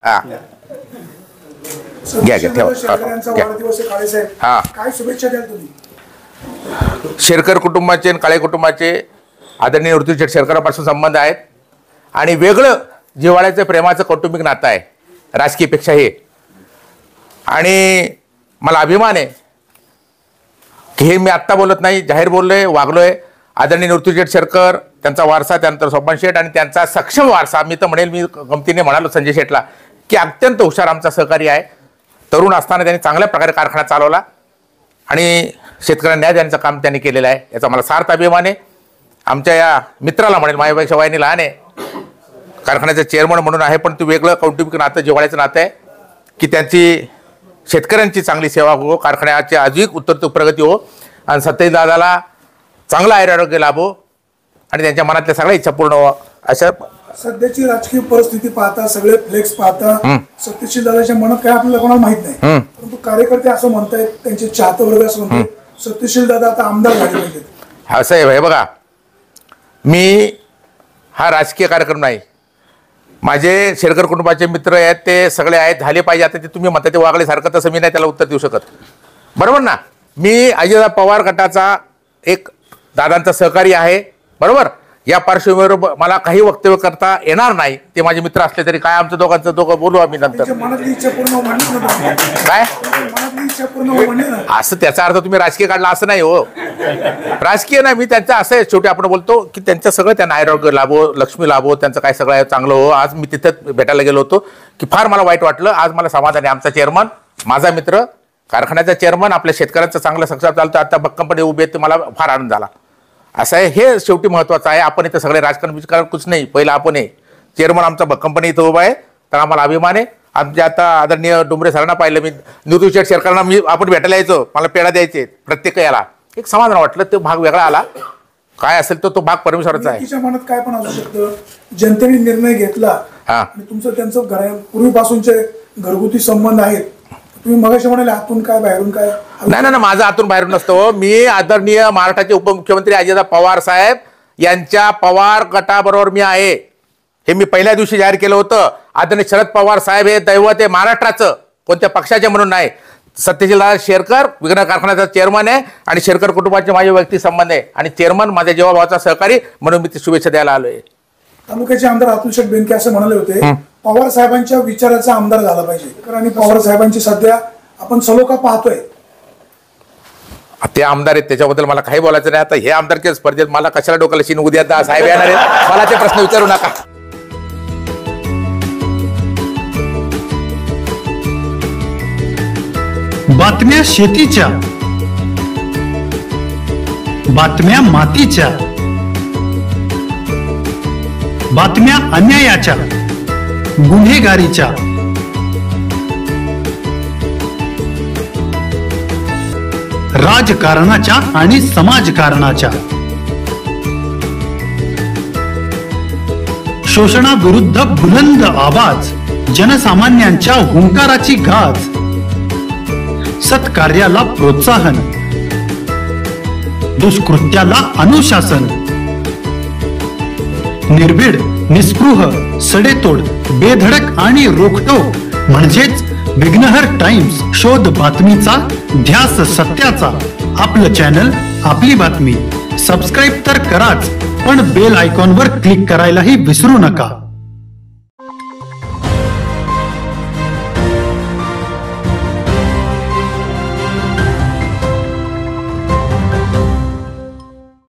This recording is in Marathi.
घ्या ठेवा. काय शुभेच्छा द्याल तुम्ही शेरकर कुटुंबाचे आणि काळे कुटुंबाचे आदरणीय ऋतुशेठ शेरकरांपासून संबंध आहेत आणि वेगळं जिव्हाळ्याचं प्रेमाचं कौटुंबिक नातं आहे राजकीयपेक्षा हे. आणि मला अभिमान आहे की हे मी आत्ता बोलत नाही, जाहीर बोललोय, वागलोय. आदरणीय ऋतुशेठ शेरकर, त्यांचा वारसा, त्यानंतर सोपान शेठ आणि त्यांचा सक्षम वारसा. मी तर म्हणेल, मी गमतीने म्हणालो संजय शेठला की अत्यंत हुशार आमचा सहकारी आहे. तरुण असताना त्यांनी चांगल्या प्रकारे कारखाना चालवला आणि शेतकऱ्यांना न्याय देण्याचं काम त्यांनी केलेलं आहे. याचा मला सार्थ अभिमान आहे. आमच्या या मित्राला म्हणेल, माझ्यापेक्षा वयाने लहान आहे, कारखान्याचं चेअरमन म्हणून आहे, पण ते वेगळं कौटुंबिक नातं, जिव्हाळ्याचं नातं आहे की त्यांची शेतकऱ्यांची चांगली सेवा हो, कारखान्याची अधिक उत्तर प्रगती हो आणि सत्यजित दादाला चांगला आरोग्य लाभो आणि त्यांच्या मनातल्या सगळ्या इच्छा पूर्ण हो. अशा सध्याची राजकीय परिस्थिती पाहता, सगळे फ्लेक्स पाहता, सत्यशील दादाच्या मनात काय आपल्याला कोणाला माहित नाही, परंतु कार्यकर्ते असं म्हणतायत, त्यांचे चाहते वर्ग असं म्हणतात सत्यशील दादा आता आमदार झाले पाहिजेत. असं आहे हे बघा, मी हा राजकीय कार्यक्रम नाही. माझे शेरकर कुटुंबाचे मित्र आहेत, ते सगळे आहेत, झाले पाहिजे. आता ते तुम्ही म्हणता ते वागल्यासारखं, तसं मी नाही त्याला उत्तर देऊ शकत, बरोबर ना. मी अजितदादा पवार गटाचा एक दादांचा सहकारी आहे, बरोबर. या पार्श्वभूमीवर मला काही वक्तव्य करता येणार नाही. ते माझे मित्र असले तरी काय, आमचं दोघं बोलू आम्ही नंतर. काय असं त्याचा अर्थ तुम्ही राजकीय काढला असं नाही हो. राजकीय नाही, मी त्यांचं असं आहे, शेवटी आपण बोलतो की त्यांचं सगळं त्यांना आरोग्य लाभो, लक्ष्मी लाभो, त्यांचं काय सगळं चांगलं हो. आज मी तिथं भेटायला गेलो होतो की फार मला वाईट वाटलं. आज मला समाधान आहे. आमचा चेअरमन, माझा मित्र, कारखान्याचा चेअरमन, आपल्या शेतकऱ्यांचं चांगलं सक्सेस चालतं, आता भक्कमपणे उभे आहेत, मला फार आनंद झाला. असं आहे, हे शेवटी महत्त्वाचं आहे. आपण इथं सगळे राजकारण कुछ नाही, पहिलं आपण आहे. चेअरमन आमचा भक्कमपणे इथं उभा आहे, तर आम्हाला अभिमान आहे. आमच्या आता आदरणीय डुंबरे सरांना पाहिलं मी, ऋतुशेठ शेरकरांना मी आपण भेटायला यायचो, मला पेढा द्यायचे प्रत्येक याला, एक समाधान वाटलं. तो भाग वेगळा आला, काय असेल तो भाग परमेश्वराचा आहे. मनात काय पण असू शकतं, जनतेने निर्णय घेतला आणि तुमचं त्यांचं पूर्वीपासूनचे घरगुती संबंध आहेत, तुम्ही मगाशी म्हणाले आतून काय बाहेरून काय. नाही, माझं आतून बाहेरून नसतो. मी आदरणीय महाराष्ट्राचे उपमुख्यमंत्री अजितदादा पवार साहेब यांच्या पवार गटाबरोबर मी आहे. हे मी पहिल्या दिवशी जाहीर केलं होतं. आदरणीय शरद पवार साहेब हे दैवत आहे महाराष्ट्राचं, कोणत्या पक्षाचे म्हणून नाही. सत्यशीलदादा शेरकर विघ्न कारखान्याचा चेअरमन आहे आणि शेरकर कुटुंबाचे माझे वैयक्तिक संबंध आहे आणि चेअरमन माझ्या जीवाभावाचा सहकारी म्हणून मी ती शुभेच्छा द्यायला आलोय. तालुक्याचे आमदार अतुल शेठ बेनके असं म्हणाले होते पवार साहेबांच्या विचाराचा आमदार झाला पाहिजे, आणि पवार साहेबांची सध्या आपण सलोखा पाहतोय. ते आमदार आहेत, त्याच्याबद्दल मला काही बोलायचं नाही. आता हे आमदारच्या स्पर्धेत मला कशाला डोक्याला शिन उद्या साहेब येणार आहेत, मला ते प्रश्न विचारू नका. बातम्या शेतीच्या, बातम्या मातीच्या, बातम्या अन्यायाच्या, गुन्हेगारीच्या, राजकारणाच्या आणि समाजकारणाच्या, शोषणाविरुद्ध बुलंद आवाज, जनसामान्यांच्या हुंकाराची गाज, सत्कार्याला प्रोत्साहन, दुष्कृत्याला अनुशासन, निर्भीड, निस्पृह, सडेतोड, बेधडक आणि रोखटोक म्हणजेच विघ्नहर टाइम्स. शोध बातमीचा, ध्यास सत्याचा. आपलं चॅनल, आपली बातमी. सबस्क्राईब तर कराच, पण बेल आयकॉनवर क्लिक करायलाही विसरू नका.